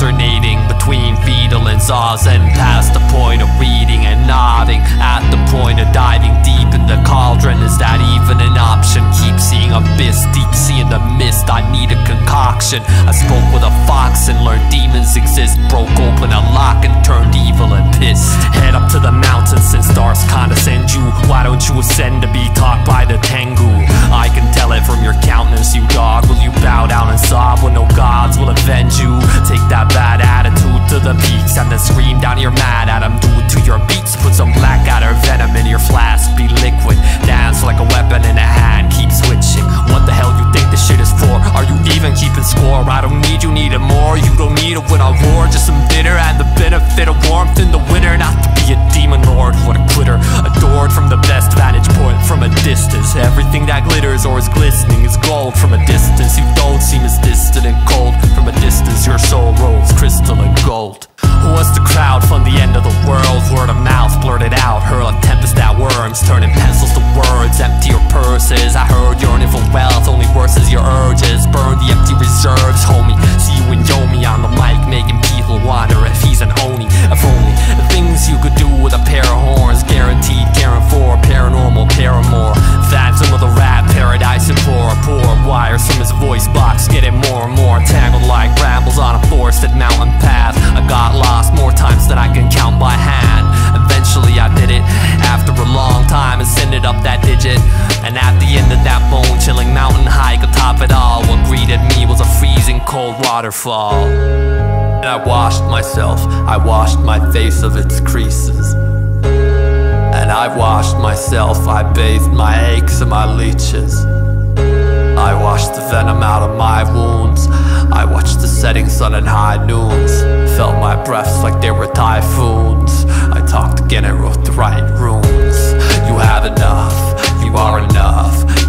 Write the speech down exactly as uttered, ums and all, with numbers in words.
alternating between fetal and zazen, past the point of reading and nodding, at the point of diving deep in the cauldron. Is that even an option? Keep seeing abyss, deep sea in the mist, I need a concoction. I spoke with a fox and learned demons exist, broke open a lock and turned evil and pissed. Head up to the mountains since stars condescend you. Why don't you ascend to be taught by the Tengu? I can tell it from your countenance, you dog. Will you bow down and sob when no gods will avenge you? Take that bad attitude to the peaks and then scream down you're mad at them. Do it to your beats, put some black adder venom in your flask, be liquid. Dance like a weapon in a hand, keep switching. What the hell you think this shit is for? Are you even keeping score? I don't need you, need it more. You don't need it when I roar, just some dinner and the benefit of warmth in the winter. Not to be a demon lord, what a quitter. Adored from the best vantage point from a distance. Everything that glitters or is glistening is gold from a distance. You don't seem as distant and cold from a distance. Your soul rolls crystal and gold. Was the crowd from the end of the world? Word of mouth blurted out, hurl a tempest at worms, turning pencils to words, empty your purses. I heard yearning for wealth, only worse is your urges. Burn the empty reserves, homie. See you and Yomi on the mic, making people wonder if he's an Oni. If only the things you could do with a pair of horns, guaranteed caring for a paranormal paramour. Phantom of the rap paradise and pour a pour wires from his voice box, getting more and more tangled like brambles on a forested mountain path. I got lost more times than I can count by hand. Eventually I did it, after a long time, ascended up that digit. And at the end of that bone-chilling mountain hike atop it all, what greeted me was a freezing cold waterfall. And I washed myself, I washed my face of its creases. And I washed myself, I bathed my aches and my leeches. I washed the venom out of my wounds. I watched the setting sun and high noons, felt my breaths like they were typhoons. I talked again and wrote the right runes. You have enough, you are enough.